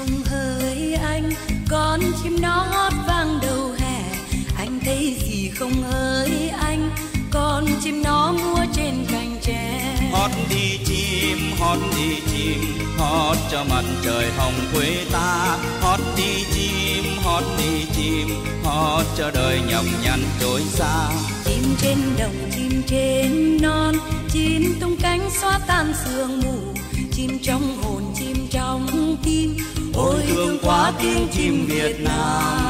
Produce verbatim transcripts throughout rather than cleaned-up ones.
không hỡi anh, con chim nó hót vang đầu hè. Anh thấy gì không hỡi anh, con chim nó múa trên cành tre. Hót đi chim, hót đi chim, hót cho mặt trời hồng quê ta. Hót đi chim, hót đi chim, hót cho đời nhọc nhằn trôi xa. Chim trên đồng, chim trên non, chim tung cánh xóa tan sương mù. Chim trong hồn, chim trong tim, ôi thương quá tiếng chim Việt Nam.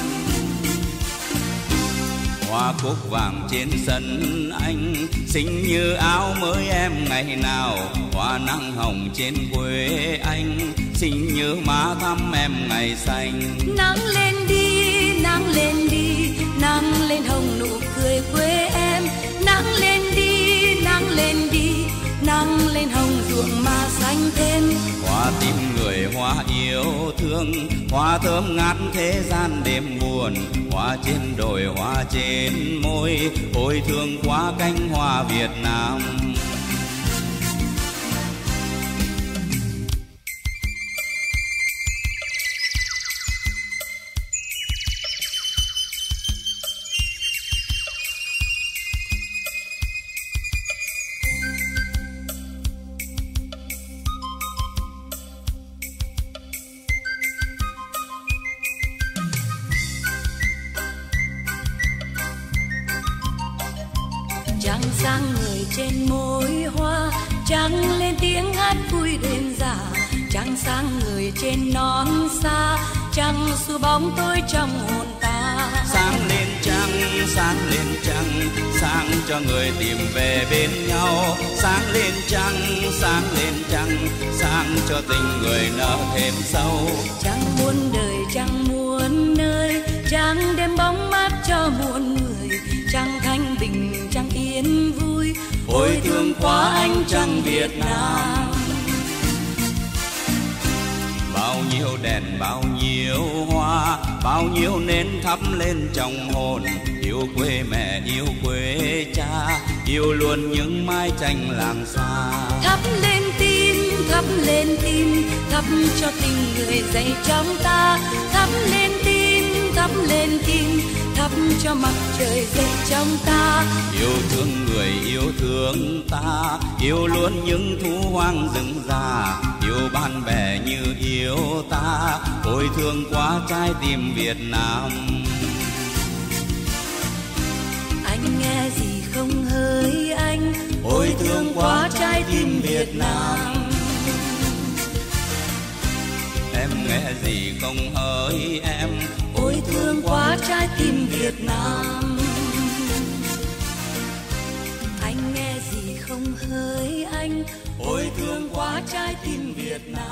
Hoa cúc vàng trên sân anh, xinh như áo mới em ngày nào. Hoa nắng hồng trên quê anh, xinh như má thắm em ngày xanh. Nắng lên đi, nắng lên đi, nắng lên hồng nụ cười quê em. Nắng lên đi, nắng lên đi, nắng lên hồng ruộng mà xanh thêm. Hoa tim người, hoa yêu thương, hoa thơm ngát thế gian đêm buồn. Hoa trên đồi, hoa trên môi, ôi thương quá cánh hoa Việt Nam. Trăng sang người trên môi hoa, trăng lên tiếng hát vui đêm giả. Trăng sang người trên non xa, trăng xua bóng tối trong hồn ta. Sáng lên trăng, sáng lên trăng, sáng cho người tìm về bên nhau. Sáng lên trăng, sáng lên trăng, sáng cho tình người nở thêm sâu. Trăng muôn đời, trăng muôn nơi, trăng đem bóng mát cho muôn người. Trăng thanh bình, trăng yên vui, ôi thương quá anh trăng Việt Nam. Bao nhiêu đèn, bao nhiêu hoa, bao nhiêu nến thắp lên trong hồn. Yêu quê mẹ, yêu quê cha, yêu luôn những mái tranh làng xa. Thắp lên tim, thắp lên tim, thắp cho tình người dậy trong ta. Thắp lên tim, thắp lên tim, thắp cho mặt trời dậy trong ta. Yêu thương người, yêu thương ta, yêu luôn những thú hoang rừng già. Yêu bạn bè như yêu ta, ôi thương quá trái tim Việt Nam. Anh nghe gì không hỡi anh, ôi thương quá trái tim Việt Nam. Em nghe gì không hỡi em, ôi thương quá trái tim Việt Nam. Anh nghe gì không hỡi anh, ôi thương quá trái tim Việt Nam.